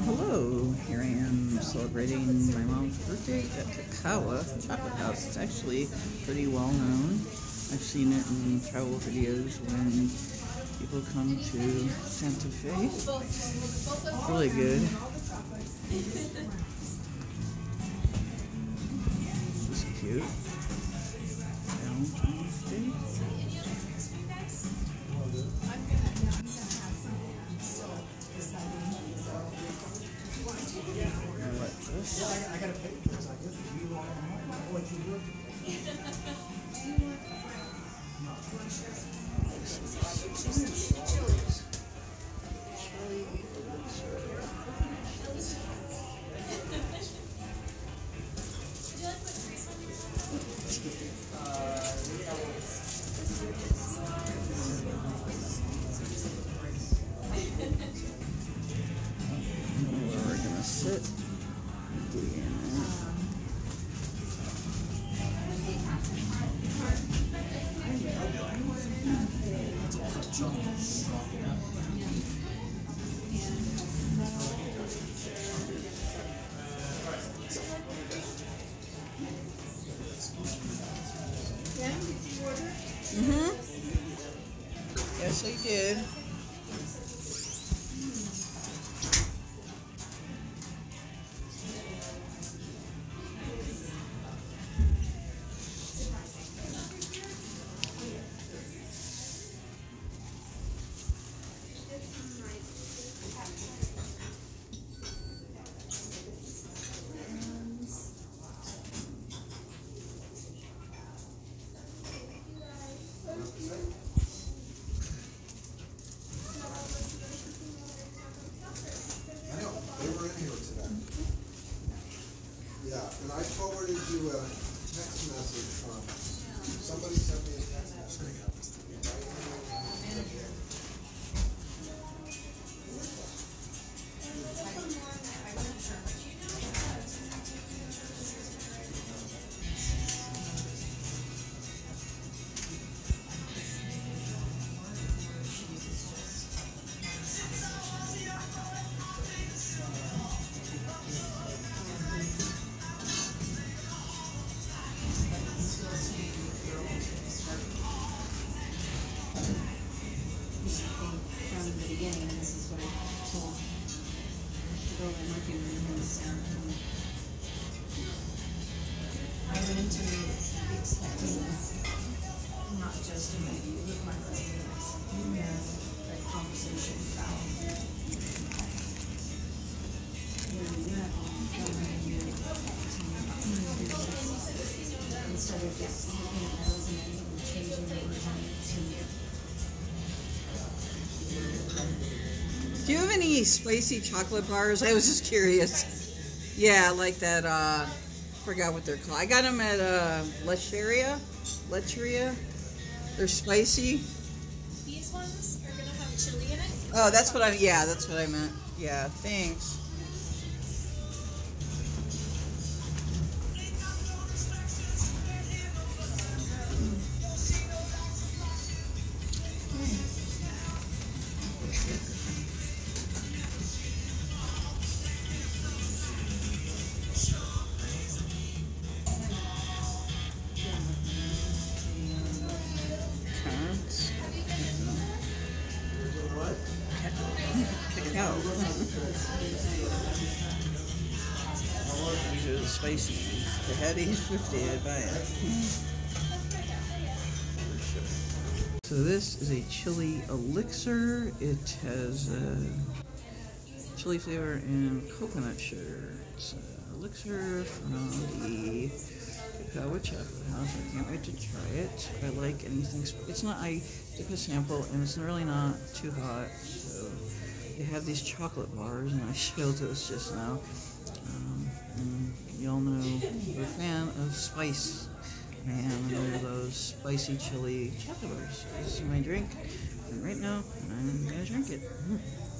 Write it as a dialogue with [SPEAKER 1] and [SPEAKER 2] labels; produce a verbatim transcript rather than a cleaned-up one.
[SPEAKER 1] Hello, here I am celebrating my mom's birthday at Kakawa Chocolate House. It's actually pretty well known. I've seen it in travel videos when people come to Santa Fe. It's really good. This is cute. Valentine's Day. I like this. I gotta pay for this. I guess if you want what you work. We're gonna sit. Mm-hmm. Yes, I did.
[SPEAKER 2] Yeah, and I forwarded you a text message from somebody sent me a text message.
[SPEAKER 3] I went into it expecting not just an interview with my husband, but a conversation about instead of just looking at those and then changing the words on it to.
[SPEAKER 1] Do you have any spicy chocolate bars? I was just curious. Yeah, like that, uh, forgot what they're called. I got them at, uh, Lecheria. Lecheria. They're spicy.
[SPEAKER 4] These ones are gonna have chili in it.
[SPEAKER 1] Oh, that's what I, yeah, that's what I meant. Yeah, thanks. Cacao. These are the spicy ones. They had these fifty, I'd buy it. So this is a chili elixir. It has uh, chili flavor and coconut sugar. It's an elixir from the Kakawa Chocolate House. I can't wait to try it. I like anything. It's not. I took a sample and it's really not too hot. So they have these chocolate bars, and I showed this just now. Um, and y'all know I'm a fan of spice, and they're those spicy chili chocolate bars. So this is my drink, and right now I'm gonna drink it.